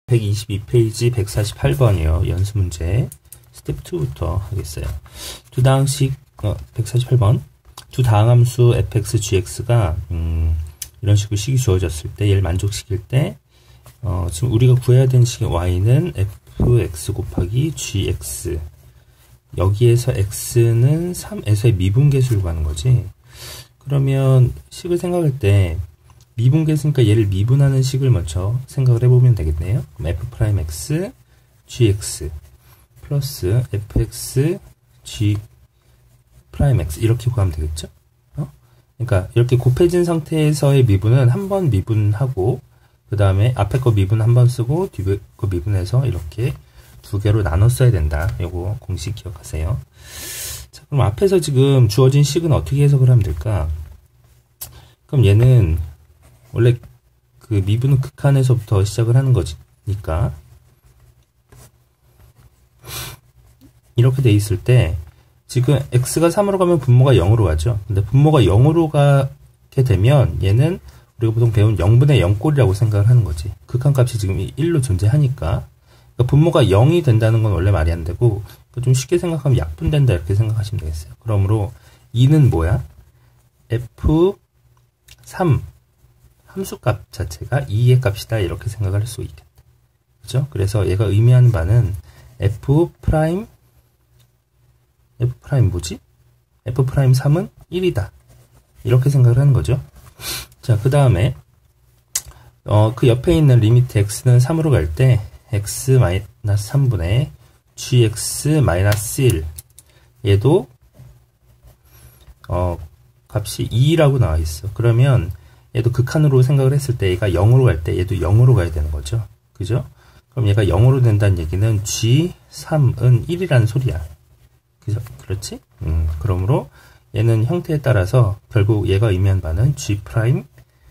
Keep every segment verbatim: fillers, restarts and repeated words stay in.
백이십이 페이지 백사십팔 번이요. 연습 문제. 스텝 이부터 하겠어요. 두 다항식, 어, 백사십팔 번. 두 다항함수 fx, gx가, 음, 이런 식으로 식이 주어졌을 때, 얘를 만족시킬 때, 어, 지금 우리가 구해야 되는 식의 y는 fx 곱하기 gx. 여기에서 x는 삼에서의 미분계수를 구하는 거지. 그러면 식을 생각할 때, 미분계수니까 얘를 미분하는 식을 먼저 생각을 해보면 되겠네요. 그럼 f'x, gx 플러스 fx, g'x 이렇게 구하면 되겠죠? 어? 그러니까 이렇게 곱해진 상태에서의 미분은 한 번 미분하고 그 다음에 앞에 거 미분 한 번 쓰고 뒤에 거 미분해서 이렇게 두 개로 나눠 써야 된다. 요거 공식 기억하세요. 자, 그럼 앞에서 지금 주어진 식은 어떻게 해석을 하면 될까? 그럼 얘는 원래 그 미분은 극한에서부터 시작을 하는 거니까 이렇게 돼 있을 때 지금 x가 삼으로 가면 분모가 영으로 가죠. 근데 분모가 영으로 가게 되면 얘는 우리가 보통 배운 영분의 영꼴이라고 생각을 하는 거지. 극한값이 지금 일로 존재하니까 그러니까 분모가 영이 된다는 건 원래 말이 안 되고 좀 쉽게 생각하면 약분된다 이렇게 생각하시면 되겠어요. 그러므로 이는 뭐야? 에프 삼 함수값 자체가 이의 값이다 이렇게 생각할 수 있겠다. 그죠? 그래서 얘가 의미하는 바는 f 프라임 f 프라임 뭐지? f 프라임 삼은 일이다. 이렇게 생각을 하는 거죠. 자, 그 다음에 어, 그 옆에 있는 리미트 x는 삼으로 갈 때 x 마이너스 삼분의 gx 마이너스 일 얘도 어, 값이 이라고 나와 있어. 그러면 얘도 극한으로 생각을 했을 때 얘가 영으로 갈 때 얘도 영으로 가야 되는 거죠. 그죠? 그럼 얘가 영으로 된다는 얘기는 지 삼은 일이라는 소리야. 그죠? 그렇지? 음, 그러므로 얘는 형태에 따라서 결국 얘가 의미한 바는 G 프라임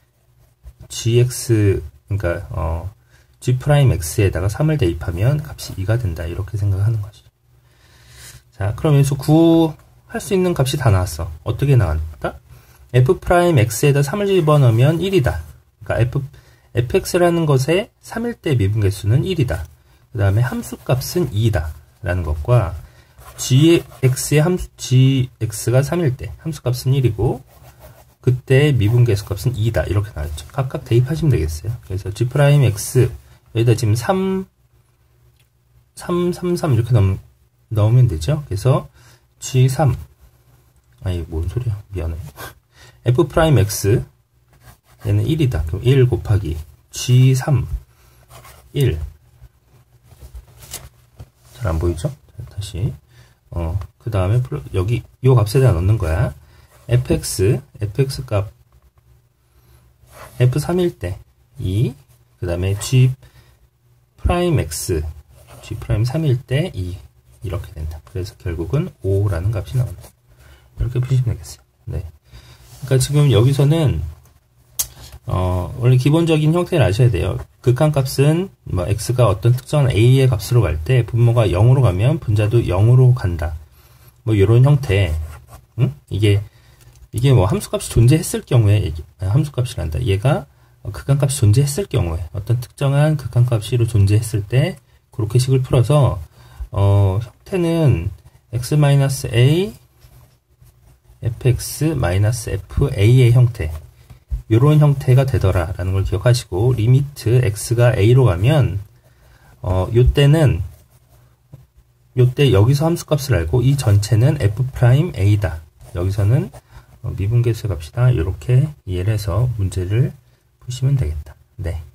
gx 그러니까 어, G 프라임 x에다가 삼을 대입하면 값이 이가 된다. 이렇게 생각하는 거죠. 자, 그럼 여기서 구할 수 있는 값이 다 나왔어. 어떻게 나왔다? f 프라임 x에다 삼을 집어넣으면 일이다. 그러니까 f, fx라는 것에 삼일 때 미분계수는 일이다. 그 다음에 함수값은 이다. 라는 것과 gx의 함수, gx가 삼일 때 함수값은 일이고 그때 미분계수 값은 이다. 이렇게 나왔죠. 각각 대입하시면 되겠어요. 그래서 g 프라임 x 여기다 지금 삼, 삼, 삼, 삼 이렇게 넣, 넣으면 되죠. 그래서 지 삼 아니 뭔 소리야. 미안해. f 프라임 x 얘는 일이다. 그럼 일 곱하기 지 삼 일 잘 안 보이죠? 다시 어, 그 다음에 여기 요 값에다 넣는 거야. fx fx 값 에프 삼일 때 이 그 다음에 g 프라임 x g 프라임 삼일 때 이 이렇게 된다. 그래서 결국은 오라는 값이 나온다. 이렇게 보시면 되겠어요. 네. 그러니까 지금 여기서는 어, 원래 기본적인 형태를 아셔야 돼요. 극한값은 뭐 x가 어떤 특정한 a의 값으로 갈 때 분모가 영으로 가면 분자도 영으로 간다. 뭐 이런 형태. 응? 이게 이게 뭐 함수값이 존재했을 경우에 함수값이란다. 얘가 극한값이 존재했을 경우에 어떤 특정한 극한값이로 존재했을 때 그렇게 식을 풀어서 어, 형태는 x-a fx-fa의 형태 요런 형태가 되더라 라는 걸 기억하시고 리미트 x가 a로 가면 어, 요때는 요때 여기서 함수값을 알고 이 전체는 f'a다. 여기서는 어, 미분계수의 값이다. 이렇게 이해를 해서 문제를 푸시면 되겠다. 네.